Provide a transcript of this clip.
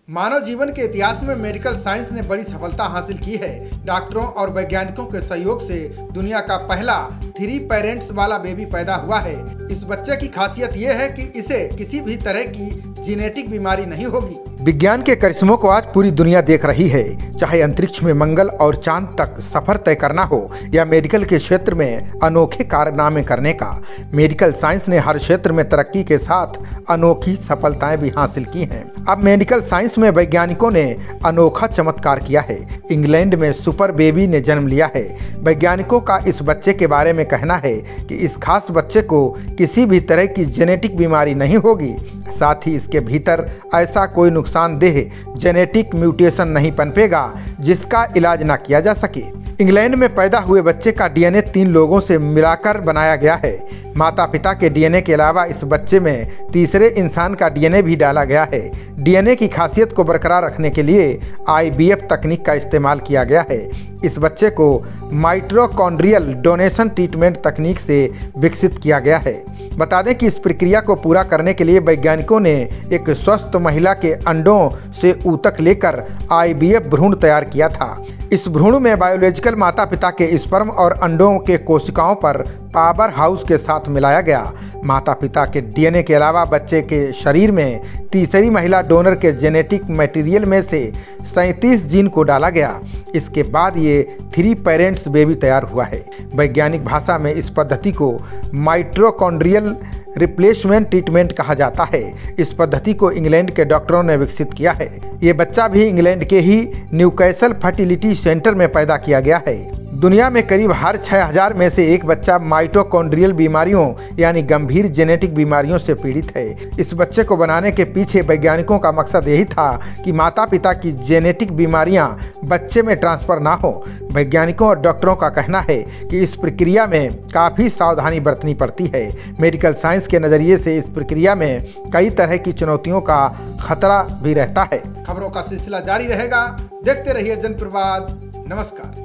मानव जीवन के इतिहास में मेडिकल साइंस ने बड़ी सफलता हासिल की है। डॉक्टरों और वैज्ञानिकों के सहयोग से दुनिया का पहला 3 पेरेंट्स वाला बेबी पैदा हुआ है। इस बच्चे की खासियत ये है कि इसे किसी भी तरह की जेनेटिक बीमारी नहीं होगी। विज्ञान के करिश्मों को आज पूरी दुनिया देख रही है। चाहे अंतरिक्ष में मंगल और चांद तक सफर तय करना हो या मेडिकल के क्षेत्र में अनोखे कारनामे करने का, मेडिकल साइंस ने हर क्षेत्र में तरक्की के साथ अनोखी सफलताएं भी हासिल की हैं। अब मेडिकल साइंस में वैज्ञानिकों ने अनोखा चमत्कार किया है। इंग्लैंड में सुपर बेबी ने जन्म लिया है। वैज्ञानिकों का इस बच्चे के बारे में कहना है कि इस खास बच्चे को किसी भी तरह की जेनेटिक बीमारी नहीं होगी, साथ ही इसके भीतर ऐसा कोई नुकसानदेह जेनेटिक म्यूटेशन नहीं पनपेगा जिसका इलाज ना किया जा सके। इंग्लैंड में पैदा हुए बच्चे का डीएनए 3 लोगों से मिलाकर बनाया गया है। माता पिता के डीएनए के अलावा इस बच्चे में तीसरे इंसान का डीएनए भी डाला गया है। डीएनए की खासियत को बरकरार रखने के लिए आईवीएफ तकनीक का इस्तेमाल किया गया है। इस बच्चे को माइटोकॉन्ड्रियल डोनेशन ट्रीटमेंट तकनीक से विकसित किया गया है। बता दें कि इस प्रक्रिया को पूरा करने के लिए वैज्ञानिकों ने एक स्वस्थ महिला के अंडों से ऊतक लेकर आईवीएफ भ्रूण तैयार किया था। इस भ्रूण में बायोलॉजिकल माता पिता के स्पर्म और अंडों के कोशिकाओं पर पावर हाउस के साथ मिलाया गया। माता पिता के डीएनए के अलावा बच्चे के शरीर में तीसरी महिला डोनर के जेनेटिक मटेरियल में से 37 जीन को डाला गया। इसके बाद ये 3 पेरेंट्स बेबी तैयार हुआ है। वैज्ञानिक भाषा में इस पद्धति को माइटोकॉन्ड्रियल रिप्लेसमेंट ट्रीटमेंट कहा जाता है। इस पद्धति को इंग्लैंड के डॉक्टरों ने विकसित किया है। ये बच्चा भी इंग्लैंड के ही न्यूकैसल फर्टिलिटी सेंटर में पैदा किया गया है। दुनिया में करीब हर 6000 में से एक बच्चा माइटोकॉन्ड्रियल बीमारियों यानी गंभीर जेनेटिक बीमारियों से पीड़ित है। इस बच्चे को बनाने के पीछे वैज्ञानिकों का मकसद यही था कि माता पिता की जेनेटिक बीमारियां बच्चे में ट्रांसफर ना हो। वैज्ञानिकों और डॉक्टरों का कहना है कि इस प्रक्रिया में काफ़ी सावधानी बरतनी पड़ती है। मेडिकल साइंस के नज़रिए से इस प्रक्रिया में कई तरह की चुनौतियों का खतरा भी रहता है। खबरों का सिलसिला जारी रहेगा। देखते रहिए जनप्रवाद। नमस्कार।